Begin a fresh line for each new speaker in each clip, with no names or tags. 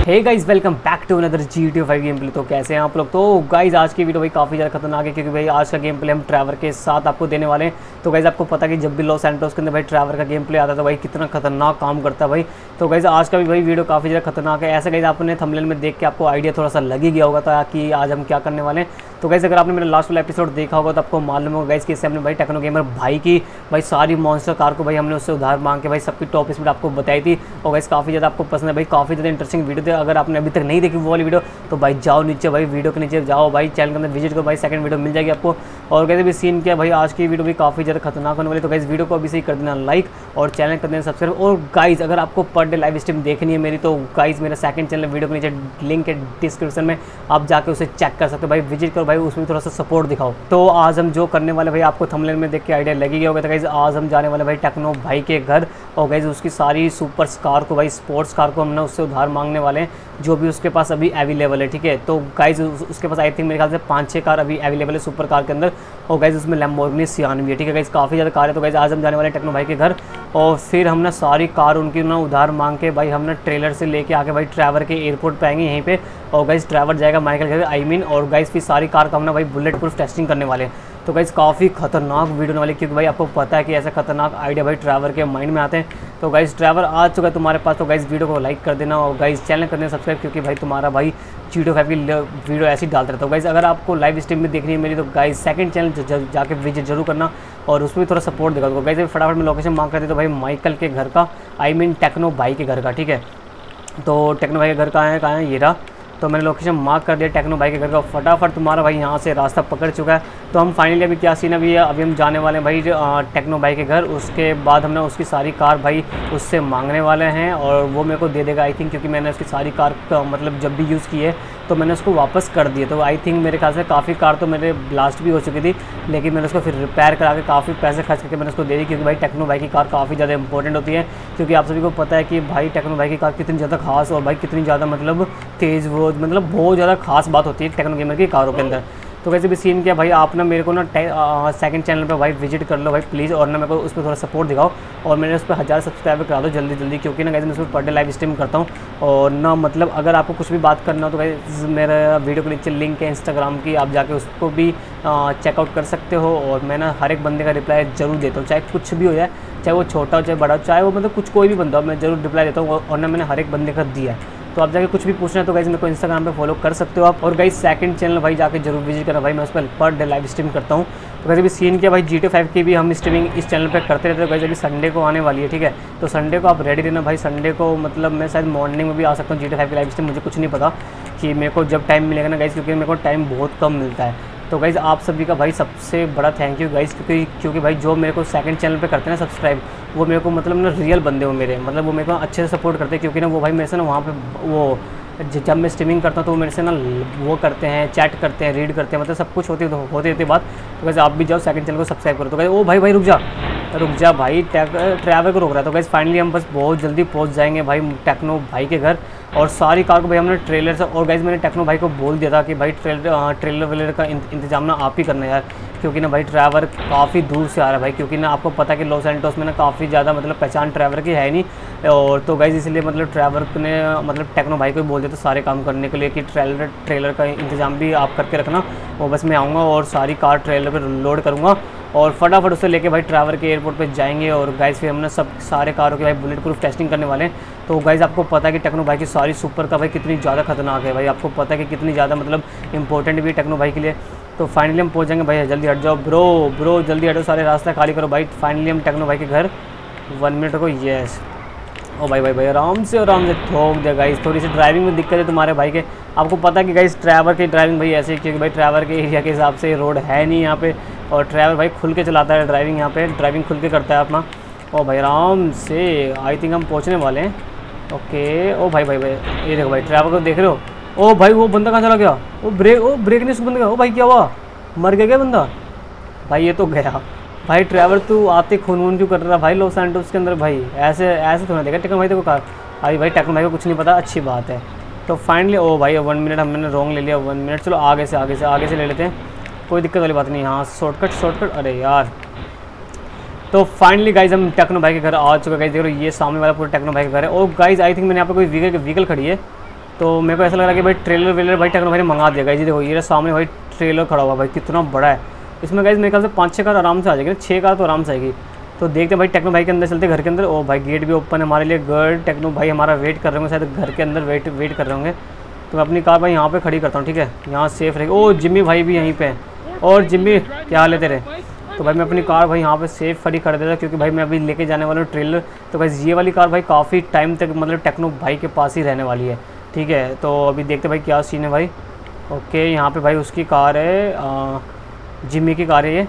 Hey guys, welcome back to another GTA 5 game play. तो कैसे हैं आप लोग। तो गाइस आज की वीडियो भाई काफ़ी ज़्यादा खतरनाक है, क्योंकि भाई आज का गेम प्ले हम ट्रैवर के साथ आपको देने वाले हैं। तो गाइस आपको पता है कि जब भी लॉस सैंटोस के अंदर भाई ट्रैवर का गेम प्ले आता है तो भाई कितना खतरनाक काम करता है भाई। तो गाइस आज का भी भाई वीडियो काफ़ी ज़्यादा खतरनाक है। ऐसे गाइस आपने थंबनेल में देख के आपको आइडिया थोड़ा सा लग ही गया होगा था कि आज हम क्या करने वाले हैं। तो गाइस अगर आपने मेरा लास्ट वाला एपिसोड देखा होगा तो आपको मालूम होगा गाइस कि इससे हमने भाई टेक्नो गेमर भाई की भाई सारी मॉन्स्टर कार को भाई हमने उससे उधार मांग के भाई सबकी टॉप स्पीड आपको बताई थी। और गाइस काफ़ी ज़्यादा आपको पसंद है भाई, काफ़ी ज़्यादा इंटरेस्टिंग वीडियो थी। अगर आपने अभी तक नहीं देखी वो वाली वीडियो तो भाई जाओ नीचे, भाई वीडियो के नीचे जाओ, भाई चैनल के अंदर विजिट करो, भाई सेकंड वीडियो मिल जाएगी आपको। और कैसे भी सीन किया भाई, आज की वीडियो भी काफ़ी ज़्यादा खतरनाक होने वाली। तो गाइस वीडियो को अभी से ही कर देना लाइक और चैनल कर देना सब्सक्राइब। और गाइस अगर आपको पर डे लाइव स्ट्रीम देखनी है मेरी, तो गाइस मेरा सेकंड चैनल वीडियो के नीचे लिंक है डिस्क्रिप्शन में, आप जाके उसे चेक कर सकते हो भाई, विजिट करो भाई, उसमें थोड़ा सा सपोर्ट दिखाओ। तो आज हम जो करने वाले भाई आपको थंबनेल में देख के आइडिया लगी गया होगा। तो गाइस आज हम जाने वाले भाई टेक्नो भाई के घर, और गाइस उसकी सारी सुपर कार को भाई स्पोर्ट्स कार को हमने उससे उधार मांगने वाले हैं, जो भी उसके पास अभी अवेलेबल है। ठीक है, तो गाइस उसके पास आई थिंक मेरे ख्याल से 5-6 कार अभी अवेलेबल है सुपर कार के अंदर। और गाइस उसमें लैम्बोर्गिनी सियान भी है। ठीक है गाइस, काफ़ी ज़्यादा कार है। तो गाइस आज हम जाने वाले टेक्नो भाई के घर, और फिर हमने सारी कार उनकी ना उधार मांग के भाई हमने ट्रेलर से लेके आके भाई ट्रैवर के एयरपोर्ट पे आएंगे यहीं पे। और गाइस ट्रैवर जाएगा माइकल घर और गाइस फिर सारी कार का हमने भाई बुलेट प्रूफ टेस्टिंग करने वाले हैं। तो गाइस काफ़ी खतरनाक वीडियो होने वाली, क्योंकि भाई आपको पता है कि ऐसा खतरनाक आइडिया भाई ट्रैवर के माइंड में आते हैं। तो गाइस ट्रैवर आ चुका है तुम्हारे पास, तो गाइस वीडियो को लाइक कर देना और गाइस चैनल कर देना सब्सक्राइब, क्योंकि भाई तुम्हारा भाई GTA 5 की वीडियो ऐसी डालते रहता है। तो गाइस अगर आपको लाइव स्ट्रीम में देखनी है मेरी, तो गाइस सेकंड चैनल जाके विजिट जरूर करना और उसमें भी थोड़ा सपोर्ट देगा। तो गाइस फटाफट में लोकेशन मांग करते तो भाई माइकल के घर का, टेक्नो भाई के घर का। ठीक है, तो टेक्नो भाई के घर कहाँ है ये रहा। तो मैंने लोकेशन मार्क कर दिया टेक्नो भाई के घर का। फटाफट तुम्हारा भाई यहाँ से रास्ता पकड़ चुका है। तो हम फाइनली अभी क्या सीन अभी हम जाने वाले हैं भाई टेक्नो भाई के घर। उसके बाद हमने उसकी सारी कार भाई उससे मांगने वाले हैं, और वो मेरे को दे देगा आई थिंक, क्योंकि मैंने उसकी सारी कार मतलब जब भी यूज़ की है तो मैंने उसको वापस कर दिए। तो आई थिंक मेरे ख्याल से काफ़ी कार तो मेरे ब्लास्ट भी हो चुकी थी, लेकिन मैंने उसको फिर रिपेयर करा के काफ़ी पैसे खर्च करके मैंने उसको दे दी, क्योंकि भाई टेक्नो भाई की कार काफ़ी ज़्यादा इंपॉर्टेंट होती है। क्योंकि आप सभी को पता है कि भाई टेक्नो भाई की कार कितनी ज़्यादा खास और भाई कितनी ज़्यादा मतलब तेज़, वो मतलब बहुत ज़्यादा खास बात होती है टेक्नो गेमर की कारों के अंदर। तो वैसे भी सीन किया भाई, आप ना मेरे को ना सेकंड चैनल पे भाई विजिट कर लो भाई प्लीज़, और ना मेरे को उस पर थोड़ा सपोर्ट दिखाओ, और मैंने उस पर 1000 सब्सक्राइबर करा दो जल्दी, क्योंकि ना गाइस मैं उसमें पर डे लाइव स्ट्रीम करता हूँ। और ना मतलब अगर आपको कुछ भी बात करना हो तो गाइस मेरा वीडियो के नीचे लिंक है इंस्टाग्राम की, आप जाके उसको भी चेकआउट कर सकते हो। और मैं ना हर एक बंदे का रिप्लाई ज़रूर देता हूँ, चाहे कुछ भी हो जाए, चाहे वो छोटा हो चाहे बड़ा हो, चाहे वो मतलब कुछ कोई भी बंदा हो, मैं ज़रूर रिप्लाई देता हूँ। और ना मैंने हर एक बंदे का दिया है। तो आप जाके कुछ भी पूछना है तो गाइस मेरे को इंस्टाग्राम पे फॉलो कर सकते हो आप। और गाइस सेकंड चैनल भाई जाके जरूर विजिट करना भाई, मैं उस पर डे लाइव स्ट्रीम करता हूँ। तो वैसे भी सीन किया भाई GTA 5 की भी हम स्ट्रीमिंग इस चैनल पे करते रहते हैं। गाइस अभी संडे को आने वाली है। ठीक है, तो संडे को आप रेडी रहना भाई। संडे को मतलब मैं शायद मॉर्निंग में भी आ सकता हूँ GTA 5 की लाइव स्ट्रीम, मुझे कुछ नहीं पता कि मेरे को जब टाइम मिलेगा ना गाइस, क्योंकि मेरे को टाइम बहुत कम मिलता है। तो गाइज़ आप सभी का भाई सबसे बड़ा थैंक यू गाइज़, क्योंकि भाई जो मेरे को सेकंड चैनल पे करते हैं ना सब्सक्राइब, वो मेरे को मतलब ना रियल बंदे हो मेरे, मतलब वो मेरे को अच्छे से सपोर्ट करते हैं। क्योंकि ना वो भाई मेरे से ना वहाँ पे वो जब मैं स्ट्रीमिंग करता हूँ तो वो मेरे से ना वो करते हैं, चैट करते हैं, रीड करते हैं, मतलब सब कुछ होती रहती बात। तो गाइज़ आप भी जाओ सेकंड चैनल को सब्सक्राइब करो। तो गाइज़ ओ भाई रुक जा भाई, ट्रैवल को रोक रहा है। तो गाइज़ फाइनली हम बस बहुत जल्दी पहुँच जाएंगे भाई टेक्नो भाई के घर, और सारी कार को भाई हमने ट्रेलर से। और गाइज़ मैंने टेक्नो भाई को बोल दिया था कि भाई ट्रेलर वेलर का इंतजाम ना आप ही करना यार, क्योंकि ना भाई ट्रैवर काफ़ी दूर से आ रहा है भाई, क्योंकि ना आपको पता है कि लॉस सैंटोस में ना काफ़ी ज़्यादा मतलब पहचान ट्रैवर की है नहीं। और तो गाइज़ इसलिए मतलब ट्रैवर ने मतलब टेक्नो भाई को बोल दिया था सारे काम करने के लिए कि ट्रेलर का इंतजाम भी आप करके रखना, और बस मैं आऊँगा और सारी कार ट्रेलर पर लोड करूँगा और फटाफट उससे लेके भाई ट्रैवर के एयरपोर्ट पे जाएंगे। और गाइज़ फिर हमने सारे कारों की भाई बुलेट प्रूफ टेस्टिंग करने वाले हैं। तो गाइज़ आपको पता है कि टेक्नो भाई की सारी सुपर का भाई कितनी ज़्यादा खतरनाक है भाई, आपको पता है कि कितनी ज़्यादा मतलब इंपॉर्टेंट भी है टेक्नो भाई के लिए। तो फाइनली हम पहुंच जाएंगे भाई, जल्दी हट जाओ ब्रो जल्दी हटो, सारे रास्ता खाली करो भाई। फाइनली हम टेक्नो भाई के घर 1 मिनट को येस। ओ भाई आराम से ठोक दे गाइस। थोड़ी सी ड्राइविंग में दिक्कत है तुम्हारे भाई के, आपको पता है कि गाइस ट्रैवर की ड्राइविंग भाई ऐसे ही, क्योंकि भाई ट्रैवर के एरिया के हिसाब से रोड है नहीं यहाँ पे, और ट्रैवर भाई खुल के चलाता है ड्राइविंग, यहाँ पे ड्राइविंग खुल के करता है अपना। ओ भाई आराम से, आई थिंक हम पहुँचने वाले हैं। ओके ओ भाई ये देखो भाई ट्रैवर को देख रहे हो। ओ भाई वो बंदा कहाँ चला गया, वो ब्रेक नहीं उसको बंद गया। ओ भाई क्या हुआ, मर गया क्या बंदा भाई? ये तो गया भाई। ट्रैवर तू आते खून क्यों कर रहा भाई लॉस सैंटोस के अंदर भाई? ऐसे थोड़ा देखा टेक्नो भाई को कार। अभी भाई टेक्नो भाई को कुछ नहीं पता, अच्छी बात है। तो फाइनली ओ भाई 1 मिनट हमने रॉन्ग ले लिया, 1 मिनट। चलो आगे से ले लेते हैं, कोई दिक्कत वाली बात नहीं। हाँ शॉर्टकट, अरे यार। तो फाइनली गाइज हम टेक्नो भाई के घर आ चुके हैं। गाइज देखो ये सामने वाला पूरा टेक्नो भाई का घर है। और गाइज आई थिंक मैंने यहाँ पे कोई व्हीकल खड़ी है, तो मेरे को ऐसा लग रहा है कि भाई ट्रेलर वेलर भाई टेक्नो भाई ने मंगा दिया गाइस। देखो ये सामने भाई ट्रेलर खड़ा हुआ भाई, कितना बड़ा है। इसमें गाइस मेरे ख्याल से 5-6 कार आराम से आ जाएगी ना, 6 कार तो आराम से आएगी। तो देखते हैं भाई टेक्नो भाई के अंदर चलते घर के अंदर। ओ भाई गेट भी ओपन है हमारे लिए, गर्ल टेक्नो भाई हमारा वेट कर रहे होंगे, शायद घर के अंदर वेट कर रहे होंगे। तो मैं अपनी कार भाई यहाँ पे खड़ी करता हूँ, ठीक है, यहाँ सेफ रहेगी। ओ जिम्मी भाई भी यहीं पे, और जिम्मी क्या हाल है तेरे। तो भाई मैं अपनी कार भाई यहाँ पे सेफ खड़ी कर देता, क्योंकि भाई मैं अभी लेके जाने वाला हूँ ट्रेलर। तो भाई ये वाली कार भाई काफ़ी टाइम तक मतलब टेक्नो भाई के पास ही रहने वाली है, ठीक है। तो अभी देखते भाई क्या सीन है भाई। ओके यहाँ पे भाई उसकी कार है, जिम्मी की कार है ये।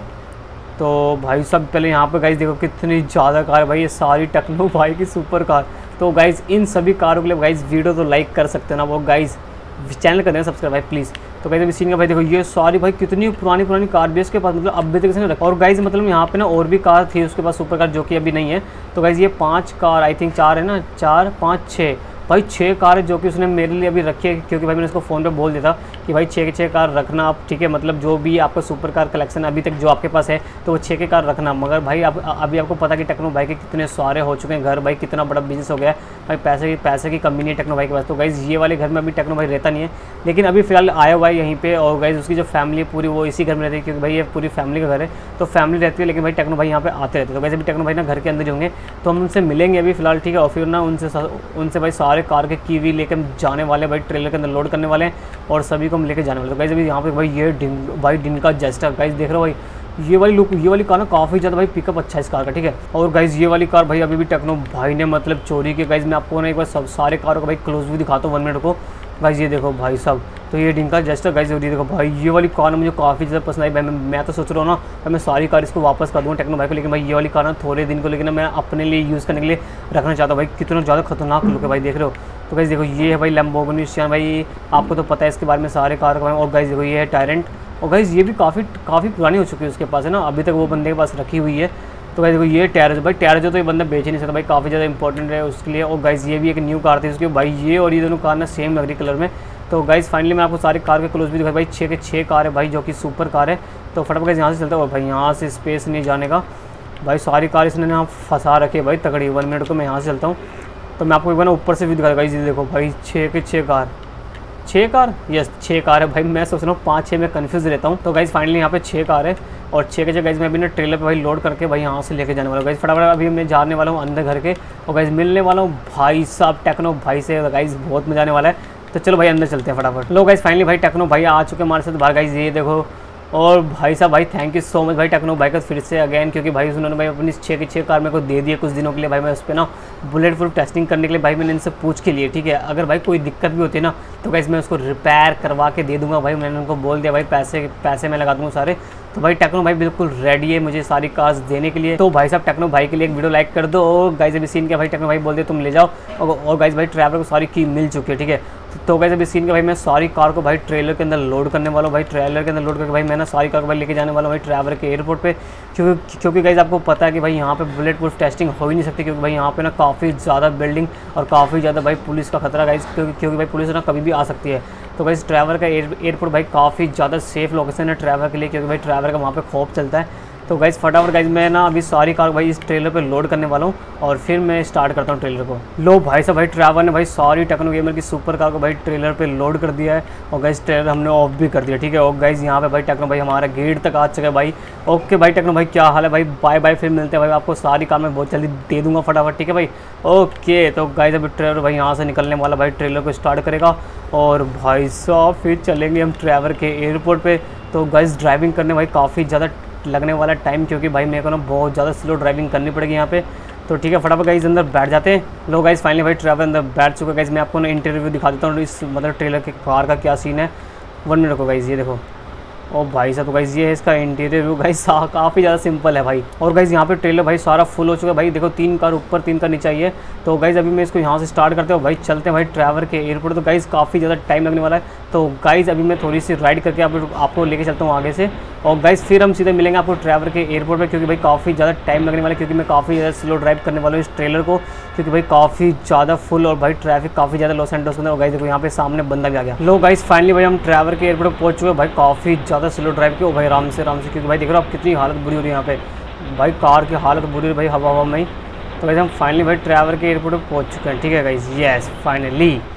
तो भाई सब पहले यहाँ पे गाइस देखो कितनी ज़्यादा कार है भाई, ये सारी टेक्नो भाई की सुपर कार। तो गाइस इन सभी कारों के लिए गाइस वीडियो तो लाइक कर सकते हैं ना वो गाइस, चैनल कर देना सब्सक्राइब भाई प्लीज़। तो गाइस अभी सीन का भाई देखो ये सारी भाई कितनी पुरानी कार भी उसके पास, मतलब अभी तक इसने रखा। और गाइस मतलब यहाँ पे ना और भी कार थी उसके पास सुपर कार, जो कि अभी नहीं है। तो गाइस ये 5 कार आई थिंक 4 है ना, 4 5 6 भाई 6 कार है जो कि उसने मेरे लिए अभी रखी है, क्योंकि भाई मैंने उसको फ़ोन पे बोल दिया था कि भाई 6 के 6 कार रखना आप, ठीक है। मतलब जो भी आपका सुपर कार कलेक्शन अभी तक जो आपके पास है तो वो 6 के कार रखना। मगर भाई अब अभी आपको पता कि टेक्नो भाई के कितने सारे हो चुके हैं घर, भाई कितना बड़ा बिजनेस हो गया है भाई, पैसे की कमी नहीं है टेक्नो भाई के पास। तो गाइज़ ये वाले घर में अभी टेक्नो भाई रहता नहीं है, लेकिन अभी फिलहाल आया हुआ है यहीं पे। और गाइज़ उसकी जो फैमिली है पूरी वो इसी घर में रहती है, क्योंकि भाई ये पूरी फैमिली का घर है, तो फैमिली रहती है। लेकिन भाई टेक्नो भाई यहाँ पे आते रहते हैं। तो वैसे भी टेक्नो भाई ना घर के अंदर ही होंगे, तो हम उनसे मिलेंगे अभी फिलहाल, ठीक है। और फिर ना उनसे भाई सारे कार के कीवी लेके हम जाने वाले भाई, ट्रेलर के अंदर लोड करने वाले हैं और सभी को हम लेके जाने वाले। तो गाइस अभी यहाँ पे भाई ये दिन का जेस्टर गाइस देख रहे हो भाई, ये वाली लुक, ये वाली कार ना काफ़ी ज़्यादा भाई पिकअप अच्छा है इस कार का, ठीक है। और गाइस ये वाली कार भाई अभी भी टेक्नो भाई ने मतलब चोरी की। गाइस मैं आपको ना एक बार सब सारे कारों का भाई क्लोज भी दिखाता हूँ 1 मिनट को। गाइस ये देखो भाई साहब, तो ये डिंका जेस्टर गाइस ये देखो भाई, ये वाली कार मुझे काफ़ी ज़्यादा पसंद आई भाई। मैं तो सोच रहा हूँ ना भाई मैं सारी कार इसको वापस कर दूँगा टेक्नो भाई को, लेकिन भाई ये वाली कार ना थोड़े दिन को, लेकिन मैं अपने लिए यूज़ करने के लिए रखना चाहता हूँ भाई। कितना ज़्यादा खतरनाक लुक है भाई, देख रहे हो। तो गाइस देखो ये है भाई लैम्बोर्गिनी सियान भाई, आपको तो पता है इसके बारे में सारे कार का। और गाइस देखो ये है टायरेंट, और गाइस ये भी काफ़ी पुरानी हो चुकी है उसके पास है ना, अभी तक वो बंदे के पास रखी हुई है। तो गाइस देखो ये टैरेजो भाई, टैरेजो तो ये बंदा बेच ही नहीं सकता भाई, काफ़ी ज़्यादा इंपॉर्टेंट है उसके लिए। और गाइस ये भी एक न्यू कार थी उसकी भाई, ये और ये दोनों कार ना सेम लग रही कलर में। तो गाइस फाइनली मैं आपको सारी कार के क्लोज भी दिखाई भाई, 6 के 6 कार है भाई जो कि सुपर कार है। तो फटाफट गाइस यहाँ से चलता है भाई, यहाँ से स्पेस नहीं जाने का भाई, सारी कार इसने यहाँ फंसा रखी है भाई तगड़ी। 1 मिनट को मैं यहाँ से चलता हूँ, तो मैं आपको एक बार ना ऊपर से भी दिखा गाइस। ये देखो भाई 6 के 6 कार, 6 कार, यस 6 कार है भाई। मैं सोच रहा हूँ 5-6 में कन्फ्यूज़ रहता हूँ। तो गाइस फाइनली यहाँ पे 6 कार है, और 6 के 6 गाइस मैं अभी ना ट्रेलर पे भाई लोड करके भाई यहाँ से लेके जाने वाला हूँ गाइस। फटाफट अभी मैं जाने वाला हूँ अंदर घर के, और गाइस मिलने वाला हूँ भाई साहब टेक्नो भाई से। गाइस बहुत मजा आने वाला है, तो चलो भाई अंदर चलते हैं फटाफट। लो गाइस फाइनली भाई टेक्नो भाई आ चुके हैं हमारे साथ बाहर गाइस, ये देखो। और भाई साहब भाई थैंक यू सो मच भाई टेक्नो भाई का फिर से अगेन, क्योंकि भाई उन्होंने भाई अपनी 6 की 6 कार मेरे को दे दी है कुछ दिनों के लिए भाई। मैं उस पर ना बुलेट प्रूफ टेस्टिंग करने के लिए भाई मैंने इनसे पूछ के लिए, ठीक है। अगर भाई कोई दिक्कत भी होती है ना तो गाइस मैं उसको रिपेयर करवा के दे दूंगा भाई। मैंने उनको बोल दिया भाई पैसे मैं लगा दूँगा सारे। तो भाई टेक्नो भाई बिल्कुल रेडी है मुझे सारी कार्स देने के लिए। तो भाई साहब टेक्नो भाई के लिए एक वीडियो लाइक कर दो। और गाइस अभी सीन क्या भाई टेक्नो भाई बोल दे तुम ले जाओ, और गाइस भाई ड्राइवर को सारी की मिल चुकी है, ठीक है। तो गाइस अभी सीन का भाई मैं सारी कार को भाई ट्रेलर के अंदर लोड करने वाला हूँ भाई। ट्रेलर के अंदर लोड करके भाई मैं ना सारी कार को भाई लेके जाने वाला हूँ भाई ड्राइवर के एयरपोर्ट पे, क्योंकि गाइस आपको पता है कि भाई यहाँ पे बुलेट प्रूफ टेस्टिंग हो ही नहीं सकती, क्योंकि भाई यहाँ पे ना काफ़ी ज़्यादा बिल्डिंग और काफ़ी ज़्यादा भाई पुलिस का खतरा गाइस, क्योंकि भाई पुलिस ना कभी भी आ सकती है। तो गाइस ड्राइवर का एयरपोर्ट भाई काफ़ी ज़्यादा सेफ लोकेशन है ड्राइवर के लिए, क्योंकि भाई ड्राइवर का वहाँ पे खौफ चलता है। तो गाइस फटाफट गाइस मैं ना अभी सारी कार भाई इस ट्रेलर पे लोड करने वाला हूँ, और फिर मैं स्टार्ट करता हूँ ट्रेलर को। लो भाई साहब भाई ड्राइवर ने भाई सारी टेक्नो गेमर की सुपर कार को भाई ट्रेलर पे लोड कर दिया है, और गाइस ट्रेलर हमने ऑफ भी कर दिया, ठीक है। और गाइस यहाँ पे भाई टेक्नो भाई हमारा गेट तक आ चुका है भाई। ओके भाई टेक्नो भाई क्या हाल है भाई, बाय बाय, फिर मिलते हैं भाई। आपको सारी कार मैं बहुत जल्दी दे दूँगा फटाफट, ठीक है भाई। ओके तो गाइस अभी ट्रेलर भाई यहाँ से निकलने वाला भाई, ट्रेलर को स्टार्ट करेगा, और भाई साहब फिर चलेंगे हम ट्रेवल के एयरपोर्ट पे। तो गाइस ड्राइविंग करने भाई काफ़ी ज़्यादा लगने वाला टाइम, क्योंकि भाई मेरे को ना बहुत ज़्यादा स्लो ड्राइविंग करनी पड़ेगी यहाँ पे। तो ठीक है फटाफट गाइस अंदर बैठ जाते हैं। लोग गाइस फाइनली भाई ट्रैवल अंदर बैठ चुका है गाइस। मैं आपको ना इंटरव्यू दिखा देता हूँ इस मतलब ट्रेलर के कार का क्या सीन है। 1 मिनट को गाइस, ये देखो। और भाई साहब तो गाइस ये है इसका इंटीरियर व्यू गाइस, काफ़ी ज़्यादा सिंपल है भाई। और गाइस यहाँ पे ट्रेलर भाई सारा फुल हो चुका है भाई, देखो 3 कार ऊपर 3 कार नीचे आई है। तो गाइस अभी मैं इसको यहाँ से स्टार्ट करते हो भाई, चलते हैं भाई ट्रैवल के एयरपोर्ट। तो गाइस काफ़ी ज़्यादा टाइम लगने वाला है, तो गाइस अभी मैं थोड़ी सी राइड करके आपको लेके चलता हूँ आगे से, और गाइस फिर हम सीधे मिलेंगे आपको ट्रैवल के एयरपोर्ट पे, क्योंकि भाई काफ़ी ज़्यादा टाइम लगने वाला है, क्योंकि मैं काफ़ी ज़्यादा स्लो ड्राइव करने वाला हूँ इस ट्रेलर को, क्योंकि भाई काफ़ी ज़्यादा फुल और भाई ट्रैफिक काफ़ी ज़्यादा लॉस एंजल्स में है। और गाइस देखो यहाँ पे सामने बंदा भी आ गया। लो गाइस फाइनली भाई हम ट्रैवल के एयरपोर्ट पर पहुँच चुके हैं भाई, काफ़ी ज़्यादा स्लो ड्राइव की भाई, आराम से, क्योंकि भाई देख रहे हो आप कितनी हालत बुरी हो रही है यहाँ पे भाई, कार की हालत बुरी है भाई हवा में ही। तो गाइस हम फाइनली भाई ट्रैवल के एयरपोर्ट पर पहुँच चुके हैं, ठीक है गाइस, यस फाइनली।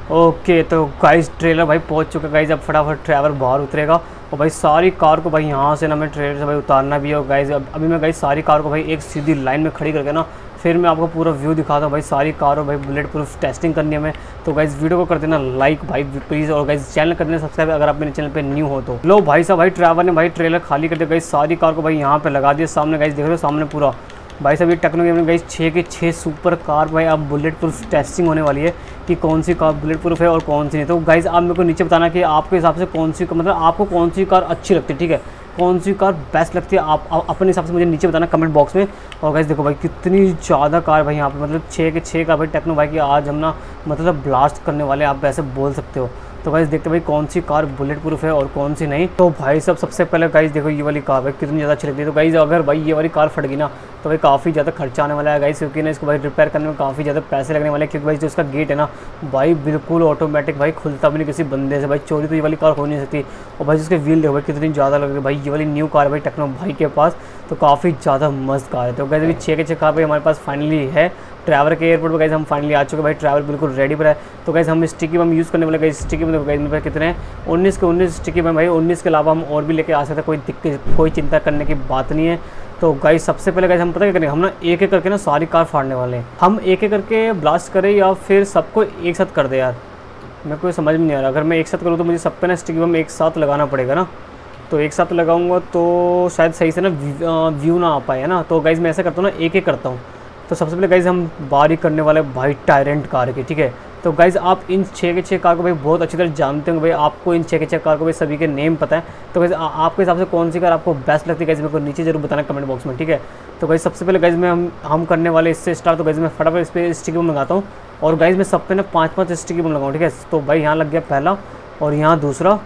ओके तो गाइस ट्रेलर भाई पहुंच चुका है गाइस। अब फटाफट ट्रैवर बाहर उतरेगा और भाई सारी कार को भाई यहाँ से ना मैं ट्रेलर से भाई उतारना भी है। और गाइस अभी मैं गाइस सारी कार को भाई एक सीधी लाइन में खड़ी करके ना फिर मैं आपको पूरा व्यू दिखाता हूँ भाई। सारी कारों भाई बुलेट प्रूफ टेस्टिंग करनी है हमें। तो गाइस वीडियो को कर देना लाइक भाई प्लीज़, और गाइस चैनल कर देना सब्सक्राइब अगर आप मेरे चैनल पे न्यू हो तो। लो भाई साहब भाई ट्रैवर ने भाई ट्रेलर खाली कर दिया गाइस। सारी कार को भाई यहाँ पे लगा दिया सामने गाइस, देख रहे हो सामने पूरा भाई साहब। ये टेक्नो गेम में गाइस 6 के 6 सुपर कार भाई अब बुलेट प्रूफ टेस्टिंग होने वाली है कि कौन सी कार बुलेट प्रूफ है और कौन सी नहीं। तो गाइस आप मेरे को नीचे बताना कि आपके हिसाब से कौन सी मतलब आपको कौन सी कार अच्छी लगती है, ठीक है, कौन सी कार बेस्ट लगती है आप अपने हिसाब से मुझे नीचे बताना कमेंट बॉक्स में। और गाइस देखो भाई कितनी ज़्यादा कार भाई यहाँ पे, मतलब 6 के 6 कार भाई टेक्नो भाई की आज हम ना मतलब ब्लास्ट करने वाले आप ऐसे बोल सकते हो। तो गाइस देखते भाई कौन सी कार बुलेट प्रूफ है और कौन सी नहीं। तो भाई सबसे पहले गाइस देखो ये वाली कार भाई कितनी ज़्यादा अच्छी लगती है। तो गाइस अगर भाई ये वाली कार फट गई ना तो भाई काफ़ी ज़्यादा खर्चा आने वाला है गाइस, क्योंकि ना इसको भाई रिपेयर करने में काफ़ी ज़्यादा पैसे लगने वाले हैं। क्योंकि भाई जो इसका गेट है ना भाई बिल्कुल ऑटोमेटिक भाई खुलता भी नहीं किसी बंदे से भाई, चोरी तो ये वाली कार हो नहीं सकती। और भाई इसके व्हील देखो भाई कितनी ज़्यादा लग रही है भाई। ये वाली न्यू कार भाई टेक्नो भाई के पास तो काफ़ी ज़्यादा मस्त कार है। तो गाइस अभी 6 के 6 कार भाई हमारे पास फाइनली है। ट्रैवर के एयरपोर्ट पर गाइस हम फाइनली आ चुके हैं भाई। ट्रैवल बिल्कुल रेडी पर है। तो गाइस हम स्टिकी बम यूज़ करने वाले गाइस। स्टिकी बम गाइस मेरे पास कितने हैं 19 के 19 स्टिकी बम भाई। 19 के अलावा हम और भी लेके आ सकते हैं, कोई दिक्कत कोई चिंता करने की बात नहीं है। तो गाइस सबसे पहले गाइस हम पता क्या करेंगे, हम ना एक एक करके ना सारी कार फाड़ने वाले हैं। हम एक एक करके ब्लास्ट करें या फिर सबको एक साथ कर दे यार, मेरे को समझ में नहीं आ रहा। अगर मैं एक साथ करूँ तो मुझे सब पे ना स्टिकी बम एक साथ लगाना पड़ेगा ना, तो एक साथ लगाऊंगा तो शायद सही से ना व्यू ना आ पाए है ना। तो गाइस मैं ऐसा करता हूँ ना एक एक करता हूँ। तो सबसे पहले गाइस हम बारी करने वाले भाई टायरेंट कार की, ठीक है। तो गाइस आप इन 6 के 6 कार को भाई बहुत अच्छी तरह जानते होंगे भाई, आपको इन 6 के 6 कार को भाई सभी के नेम पता है। तो गाइस आपके हिसाब से कौन सी कार आपको बेस्ट लगती है गाइस मेरे को नीचे जरूर बताना कमेंट बॉक्स में, ठीक है। तो गाइस सबसे पहले गाइस में हम करने वाले इससे स्टार्ट। तो गाइस मैं फटाफट इस पर स्टिकी बम लगाता हूँ और गाइस मैं सब पे ना 5-5 स्टिकी बम लगाऊँ, ठीक है। तो भाई यहाँ लग गया पहला और यहाँ दूसरा,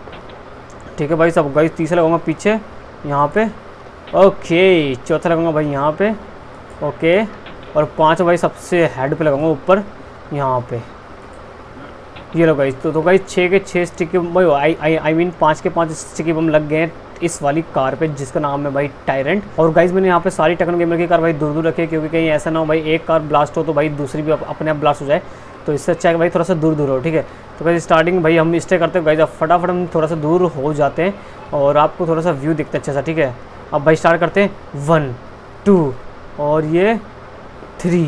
ठीक है भाई सब। गाइस तीसरा लगाऊंगा पीछे यहाँ पे, ओके। चौथा लगाऊंगा भाई यहाँ पे, ओके। और 5 भाई सबसे हेड पे लगाऊंगा ऊपर यहाँ पे, ये लो गाइस। तो गाइस 6 के 6 स्टिकी भाई आई मीन 5 के 5 स्टिकी बम लग गए हैं इस वाली कार पे जिसका नाम है भाई टायरेंट। और गाइस मैंने यहाँ पे सारी टेक्नो गेमर की कार भाई दूर दूर रखी है, क्योंकि कहीं ऐसा ना हो भाई एक कार ब्लास्ट हो तो भाई दूसरी भी अपने आप ब्लास्ट हो जाए। तो इससे अच्छा है भाई थोड़ा सा दूर दूर हो, ठीक है। तो गाइस स्टार्टिंग भाई हम स्टे करते हैं गाइस। अब फटाफट हम थोड़ा सा दूर हो जाते हैं और आपको थोड़ा सा व्यू दिखता है अच्छा सा, ठीक है। अब भाई स्टार्ट करते हैं 1 2 और ये 3।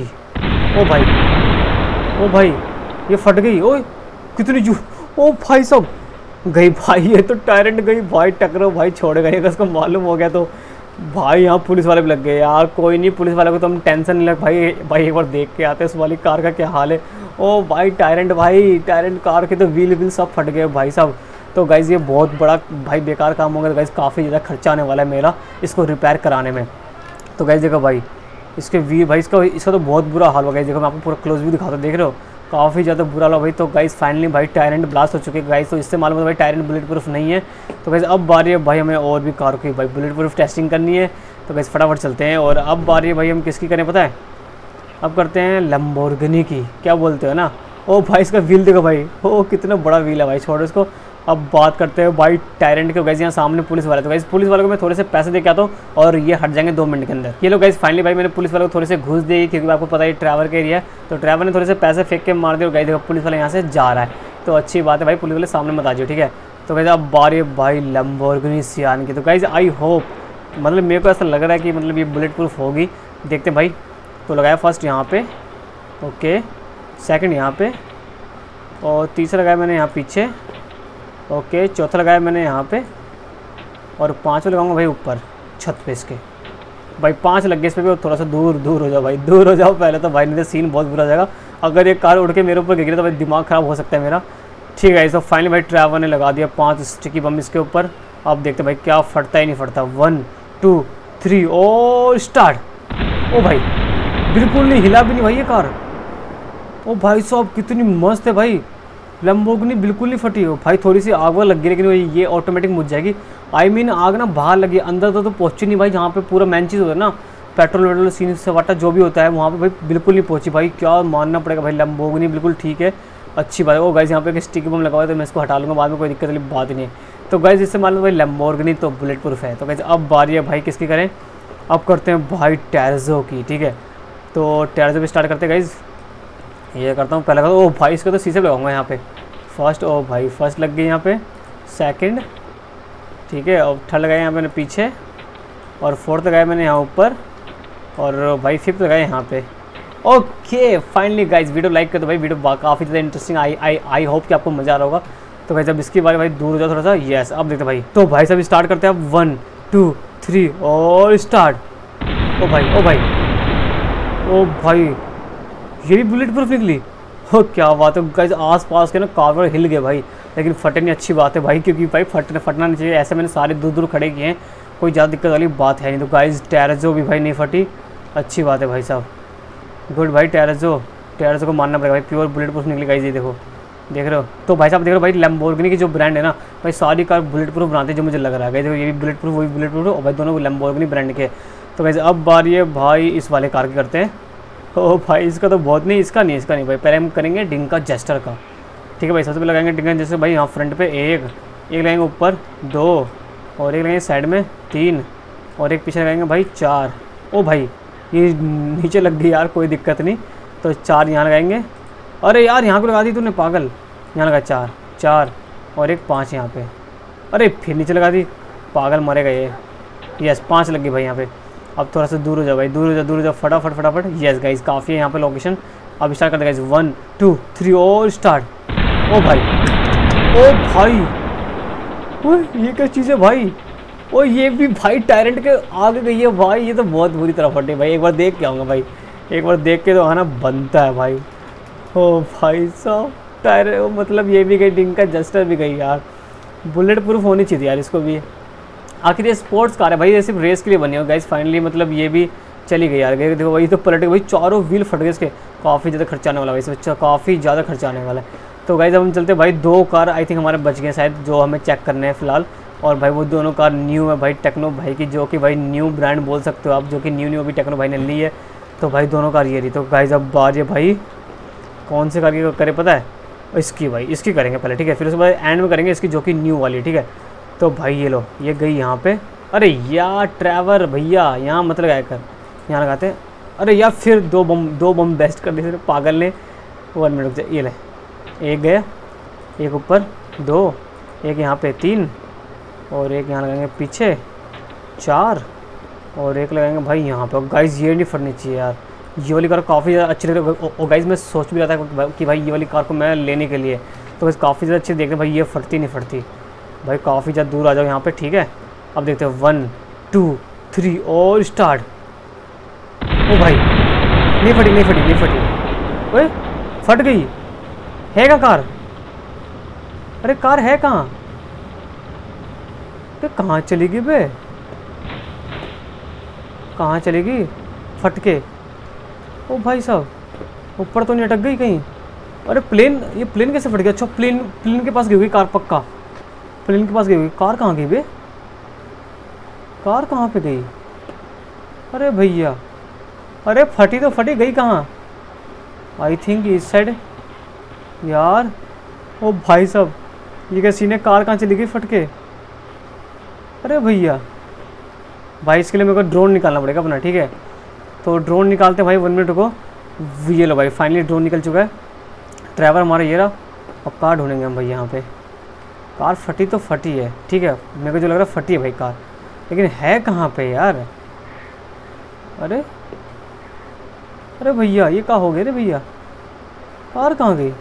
ओ भाई ये फट गई, ओ कितनी जू, ओ भाई सब गई भाई। ये तो टायरेंट गई भाई, टकरो भाई छोड़ेगा नहीं, अगर उसको मालूम हो गया तो भाई यहाँ पुलिस वाले भी लग गए यार। कोई नहीं, पुलिस वाले को तो हम टेंशन नहीं लग भाई एक बार देख के आते हैं उस वाली कार का क्या हाल है। ओ भाई टायरेंट कार के तो व्हील सब फट गए भाई साहब। तो गाइज़ ये बहुत बड़ा भाई बेकार काम होगा। तो गाइज़ काफ़ी ज़्यादा खर्चा आने वाला है मेरा इसको रिपेयर कराने में। तो गाइज़ देखो भाई इसके व्हील भाई इसका तो बहुत बुरा हाल होगा। देखो मैं आपको पूरा क्लोज भी दिखाता हूँ, देख रहे हो काफ़ी ज़्यादा बुरा लगा भाई। तो गाइस फाइनली भाई टायरेंट ब्लास्ट हो चुके हैं गाइस। तो इससे मालूम है भाई टायरेंट बुलेट प्रूफ नहीं है। तो गाइस अब बारी है भाई हमें और भी कार की भाई बुलेट प्रूफ टेस्टिंग करनी है। तो गाइस फटाफट चलते हैं। और अब बारी है भाई हम किसकी करें पता है, अब करते हैं लैम्बोर्गिनी की, क्या बोलते हो ना। ओ भाई इसका व्हील देखो भाई, ओ कितना बड़ा व्हील है भाई, छोड़ो इसको। अब बात करते हैं भाई टायरेंट के। गाइस यहाँ सामने पुलिस वाले, तो गाइस पुलिस वालों को मैं थोड़े से पैसे दे के आता हूँ और ये हट जाएंगे 2 मिनट के अंदर। ये लोग गाइस फाइनली भाई मैंने पुलिस वालों को थोड़े से घूस दी, क्योंकि आपको पता है ट्रैवल का एरिया है। तो ट्रैवल ने थोड़े से पैसे फेंक के मार दिए और गाइस देखो पुलिस वाले यहाँ से जा रहा है। तो अच्छी बात है भाई, पुलिस वाले सामने मत आ जाओ, ठीक है। तो गाइस अब बारी भाई लैम्बोर्गिनी सियान की। तो गाइस आई होप, मतलब मेरे को ऐसा लग रहा है कि मतलब ये बुलेट प्रूफ होगी, देखते भाई। तो लगाया फर्स्ट यहाँ पे, ओके, सेकंड यहाँ पे और तीसरा लगाया मैंने यहाँ पीछे, ओके, चौथा लगाया मैंने यहाँ पे और 5वां लगाऊंगा भाई ऊपर छत पे इसके। भाई 5 लग गए इस पर भी। थोड़ा सा दूर हो जाओ भाई, दूर हो जाओ पहले तो भाई, नहीं तो सीन बहुत बुरा हो जाएगा। अगर ये कार उड़ के मेरे ऊपर गिरे तो भाई दिमाग ख़राब हो सकता है मेरा, ठीक है। तो फाइनली भाई ट्रैवल ने लगा दिया 5 स्टिकी बम इसके ऊपर। अब देखते भाई क्या फटता ही नहीं फटता। 1 2 3 और स्टार्ट। ओ भाई बिल्कुल नहीं हिला भी नहीं भाई ये कार। ओ भाई साहब कितनी मस्त है भाई, लैम्बोर्गिनी बिल्कुल नहीं फटी हो भाई। थोड़ी सी आग लग गई लेकिन ये ऑटोमेटिक मुझ जाएगी। आई मीन आग ना बाहर लगी, अंदर तो पहुंची नहीं भाई। जहाँ पे पूरा मेन चीज़ होता है ना, पेट्रोल वेट्रोल सीन सवाटा जो भी होता है, वहाँ पे भाई बिल्कुल नहीं पहुंची भाई। क्या मानना पड़ेगा भाई, लैम्बोर्गिनी बिल्कुल ठीक है, अच्छी बात है। वो गाइस यहाँ पे एक स्टिकी बम लगा हुआ है तो मैं इसको हटा लूँगा बाद में, कोई दिक्कत वाली बात नहीं है। तो गाइस इससे मालूम भाई लैम्बोर्गिनी तो बुलेट प्रूफ है। तो गाइस अब बारी है भाई किसकी करें, अब करते हैं भाई टैर्जो की, ठीक है। तो टैर्जो भी स्टार्ट करते हैं गाइस। ये करता हूँ पहले, ओ भाई इसको तो शीशे लगाऊंगा यहाँ पे, फर्स्ट, ओ भाई फर्स्ट लग गई यहाँ पे, सेकंड, ठीक है, और थर्ड लगाया यहाँ मैंने पीछे, और फोर्थ लगाया मैंने यहाँ ऊपर, और भाई फिफ्थ लगाया यहाँ पे। Okay finally guys video like कर दो भाई, वीडियो काफ़ी ज़्यादा इंटरेस्टिंग आई होप कि आपको मज़ा आ रहा होगा। तो भाई जब इसकी बारे भाई दूर हो जाओ थोड़ा सा, यस अब देखते भाई। तो भाई सब स्टार्ट करते हैं अब 1 2 3 और स्टार्ट। ओ भाई ओ भाई ओ भाई, ये भी बुलेट प्रूफ निकली, हो क्या बात है गाइज। आस पास के ना कार्वर हिल गए भाई, लेकिन फटे नहीं, अच्छी बात है भाई, क्योंकि भाई फटना नहीं चाहिए। ऐसे मैंने सारे दूर दूर खड़े किए हैं, कोई ज़्यादा दिक्कत वाली बात है नहीं। तो गाइज टेरेजो भी भाई नहीं फटी, अच्छी बात है भाई साहब, गुड भाई। टेरेजो को मानना पड़ेगा भाई, प्योर बुलेट प्रूफ निकली गाइज, ये देखो देख रहे हो। तो भाई साहब देख रहे हो भाई, लैम्बोर्गिनी की जो ब्रांड है ना भाई, सारी कार बुलेट प्रूफ बनाते हैं जो मुझे लग रहा है। देखो ये भी बुलेट प्रूफ, वो भी बुलेट प्रूफ, और भाई दोनों लैम्बोर्गिनी ब्रांड के। तो वैसे अब बारी है भाई इस वाले कार की करते हैं। ओ भाई इसका तो बहुत नहीं, इसका नहीं भाई, पहले हम करेंगे डिंका जस्टर का, ठीक है भाई। सबसे पहले लगाएंगे डिंका जस्टर भाई, यहाँ फ्रंट पे एक लगाएंगे, ऊपर 2, और एक लगाएंगे साइड में 3, और एक पीछे लगाएंगे भाई 4। ओ भाई ये नीचे लग गई यार, कोई दिक्कत नहीं। तो 4 यहाँ लगाएंगे, अरे यार यहाँ को लगा दी तूने पागल, यहाँ लगा 4 और एक 5 यहाँ पे, अरे फिर नीचे लगा दी, पागल मरेगा ये। यस 5 लग गई भाई यहाँ पे। अब थोड़ा सा दूर हो जाओ भाई, दूर हो जाओ फटाफट। यस गाइज काफ़ी है यहाँ पे लोकेशन। अब स्टार्ट करते गाइज 1 2 3 और स्टार्ट। ओ भाई ओए ये क्या चीज़ है भाई, ओ ये भी भाई टायरेंट के आगे गई है भाई, ये तो बहुत बुरी तरह फटे भाई। एक बार देख के आऊँगा भाई, एक बार देख के तो आना बनता है भाई। ओ भाई साहब टायर, मतलब ये भी गई, डिंका जस्टर भी गई यार। बुलेट प्रूफ होनी चाहिए यार इसको भी। आखिर ये स्पोर्ट्स कार है भाई, ये सिर्फ रेस के लिए बनी हो गाइस। फाइनली मतलब ये भी चली गई यार। देखो वही तो पलट गई भाई, चारों व्हील फट गए इसके, काफ़ी ज़्यादा खर्चा आने वाला है भाई, अच्छा काफ़ी ज़्यादा खर्चा आने वाला है। तो गाइस अब हम चलते भाई, 2 कार आई थिंक हमारे बच गए शायद, जो हमें चेक करने हैं फिलहाल। और भाई वो दोनों कार न्यू है भाई, टेक्नो भाई की, जो कि भाई न्यू ब्रांड बोल सकते हो आप, जो कि न्यू अभी टेक्नो भाई ने ली है। तो भाई दोनों कार ये रही। तो गाइस अब बात ये भाई कौन से कार की करें पता है, इसकी भाई, इसकी करेंगे पहले, ठीक है, फिर उसके बाद एंड में करेंगे इसकी जो कि न्यू वाली, ठीक है। तो भाई ये लो, ये गई यहाँ पे, अरे यार ट्रैवर भैया यहाँ मत लगाया कर, यहाँ लगाते हैं। अरे यार फिर दो बम बेस्ट कर दिए पागल ने। 1 मिनट रुक जाए, ये ले, एक गया, एक ऊपर 2, एक यहाँ पे 3, और एक यहाँ लगाएंगे पीछे 4, और एक लगाएंगे भाई यहाँ पे। गाइस ये नहीं फटनी चाहिए यार, ये वाली कार काफ़ी ज़्यादा अच्छी लग रही है। और गाइस मैं सोच भी रहा था कि भाई ये वाली कार को मैं लेने के लिए, तो बस काफ़ी ज़्यादा अच्छी देखते भाई, ये फटती नहीं फटती भाई, काफ़ी ज़्यादा दूर आ जाओ यहाँ पे, ठीक है। अब देखते हैं 1 2 3 और स्टार्ट। ओ भाई नहीं फटी, ओए फट गई है क्या कार, अरे कार है कहाँ, अरे कहाँ चली गई बे, कहाँ चलेगी फट के। ओ भाई साहब ऊपर तो नहीं अटक गई कहीं, अरे प्लेन, ये प्लेन कैसे फट गया। अच्छा प्लेन के पास गई हुई कार, पक्का प्लेन के पास गई हुई कार। कहाँ गई बे, कार कहाँ पे गई, अरे भैया, अरे फटी तो फटी, गई कहाँ, आई थिंक इस साइड यार। ओ भाई साहब ये क्या सीन है, कार कहाँ चली गई फट के, अरे भैया भाई इसके लिए मेरे को ड्रोन निकालना पड़ेगा अपना, ठीक है। तो ड्रोन निकालते हैं भाई, 1 मिनट को। ये लो भाई फाइनली ड्रोन निकल चुका है, ड्राइवर हमारा ये रहा। अब कार ढूंढेंगे हम भाई यहाँ पे। कार फटी तो फटी है, ठीक है, मेरे को जो लग रहा है फटी है भाई कार, लेकिन है कहाँ पे यार। अरे भैया ये क्या हो गया रे भैया, कार कहाँ गई,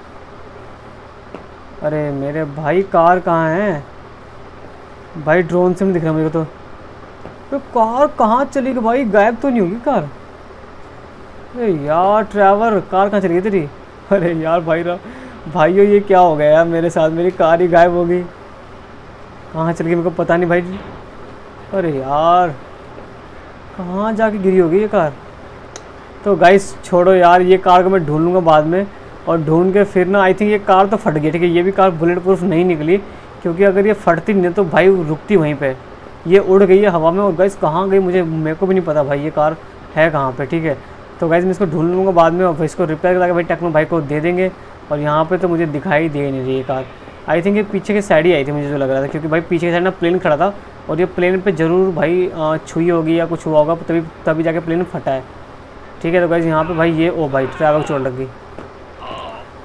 अरे मेरे भाई कार कहाँ है भाई, ड्रोन से नहीं दिख रहा मेरे को तो कार कहाँ चली गई भाई, गायब तो नहीं होगी कार। अरे यार ड्राइवर कार कहाँ चली गई तेरी, अरे यार भाइयों ये क्या हो गया यार मेरे साथ, मेरी कार ही गायब हो गई, कहाँ चली गई मेरे को पता नहीं भाई। अरे यार कहाँ जाके गिरी होगी ये कार। तो गाइस छोड़ो यार, ये कार को मैं ढूंढ लूँगा बाद में, और ढूंढ के फिर ना आई थिंक ये कार तो फट गई, ठीक है। ये भी कार बुलेट प्रूफ नहीं निकली, क्योंकि अगर ये फटती नहीं तो भाई रुकती वहीं पे, ये उड़ गई है हवा में। और गाइस कहाँ गई मेरे को भी नहीं पता भाई, ये कार है कहाँ पे, ठीक है। तो गाइस मैं इसको ढूंढ लूँगा बाद में, और इसको रिपेयर करा के भाई टेक्नो भाई को दे देंगे। और यहाँ पे तो मुझे दिखाई दे नहीं रही ये कार, आई थिंक ये पीछे की साइड ही आई थी मुझे जो लग रहा था, क्योंकि भाई पीछे की साइड ना प्लेन खड़ा था, और ये प्लेन पे ज़रूर भाई छुई होगी या कुछ हुआ होगा, तभी जाके प्लेन फटा है, ठीक है। तो गाइस यहाँ पे भाई ये, ओ भाई ड्राइवर को चोट लग गई,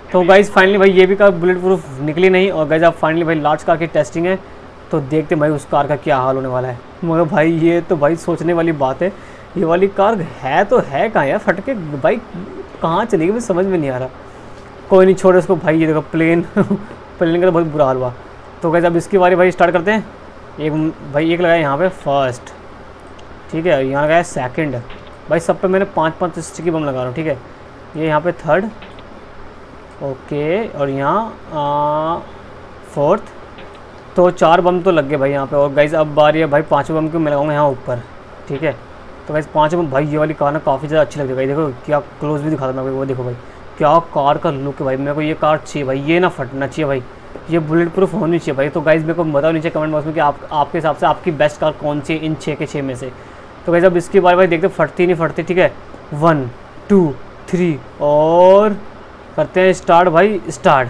तो गाइज़ फाइनली भाई ये भी कार बुलेट प्रूफ निकली नहीं, और गाइज़ अब फाइनली भाई लास्ट कार की टेस्टिंग है, तो देखते भाई उस कार का क्या हाल होने वाला है। मगर भाई ये तो भाई सोचने वाली बात है, ये वाली कार है तो है कहाँ यार, फट के भाई कहाँ चलेगी भाई, समझ में नहीं आ रहा। कोई नहीं, छोड़ो इसको भाई। ये देखो प्लेन प्लेन का तो बहुत बुरा हाल हुआ। तो गाइज़ अब इसकी बारी भाई स्टार्ट करते हैं। एक लगाया यहाँ पे फर्स्ट, ठीक है, यहाँ लगाया सेकंड। भाई सब पे मैंने 5-5 स्टिकी बम लगा रहा हूँ, ठीक है। ये यहाँ पे थर्ड, ओके, और यहाँ फोर्थ। तो 4 बम तो लग गए भाई यहाँ पे। और गाइज़ अब बारी है भाई 5वें बम को मैं लगाऊंगा यहाँ ऊपर, ठीक है। तो गाइज़ 5वें बम, भाई ये वाली कार ना काफ़ी ज़्यादा अच्छी लगती है भाई। देखो क्या क्लोज भी दिखाता मैं, वो देखो भाई क्या कार का लुक है भाई। मेरे को ये कार चाहिए भाई, ये ना फटना चाहिए भाई, ये बुलेट प्रूफ होनी चाहिए भाई। तो गाइज़ मेरे को बताओ नीचे कमेंट बॉक्स में कि आपके हिसाब से आपकी बेस्ट कार कौन सी है इन 6 के 6 में से। तो गाइज़ अब इसकी बारी भाई देखते फटती नहीं फटती, ठीक है। 1 2 3 और करते हैं स्टार्ट भाई, स्टार्ट।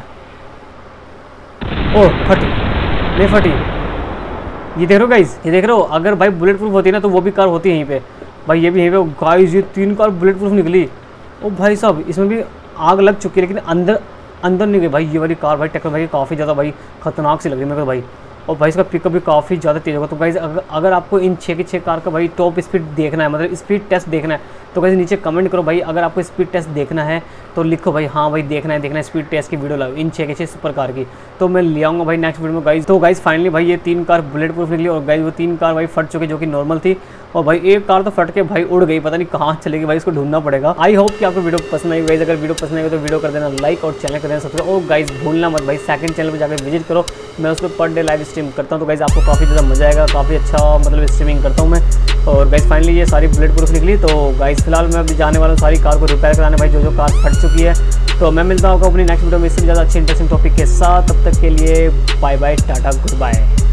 ओ फटी, नहीं फटी। ये देख रहे हो गाइज़, ये देख रहे हो, अगर भाई बुलेट प्रूफ होती है ना तो वो भी कार होती है यहीं पे भाई। ये भी यहीं पे गाइज़, ये 3 कार बुलेट प्रूफ निकली। ओ भाई साहब इसमें भी आग लग चुकी है, लेकिन अंदर नहीं गई भाई। ये वाली कार भाई टक्कर भाई काफ़ी ज़्यादा भाई खतरनाक सी लग रही है मेरे को भाई। और भाई इसका पिकअप भी काफ़ी ज़्यादा तेज़ होगा। तो गाइज़ अगर आपको इन 6 की 6 कार का भाई टॉप स्पीड देखना है, मतलब स्पीड टेस्ट देखना है, तो गाइज़ नीचे कमेंट करो भाई। अगर आपको स्पीड टेस्ट देखना है तो लिखो भाई, हाँ भाई देखना है स्पीड टेस्ट की वीडियो लाओ इन 6 के 6 सुपर कार की, तो मैं ले आऊँगा भाई नेक्स्ट वीडियो में गाइज़। तो गाइज़ फाइनली भाई ये 3 कार बुलेट प्रूफ निकली, और गाइज़ वो 3 कार भाई फट चुकी जो कि नॉर्मल थी। और भाई एक कार तो फट के भाई उड़ गई, पता नहीं कहाँ चलेगी भाई, इसको ढूंढना पड़ेगा। आई होप कि आपको वीडियो पसंद आई गाइज़। अगर वीडियो पसंद आई तो वीडियो कर देना लाइक और चैनल कर देना सब्सक्राइब। और गाइज़ भूलना मत भाई सेकंड चैनल पर जाकर विजिट करो, मैं उस पर पर डे लाइव स्ट्रीम करता हूँ। तो गाइज़ आपको काफ़ी ज़्यादा मजा आएगा, काफ़ी अच्छा मतलब स्ट्रीमिंग करता हूँ मैं। और गाइज़ फाइनली ये सारी बुलेट प्रूफ निकली। तो गाइज़ फिलहाल मैं अभी जाने वाला हूँ सारी कार को रिपेयर कराने भाई, जो कार फट चुकी है। तो मैं मिलता हूँ आपको अपनी नेक्स्ट वीडियो में इससे ज़्यादा अच्छे इंटरेस्टिंग टॉपिक के साथ। तब तक के लिए bye bye, tata, good bye.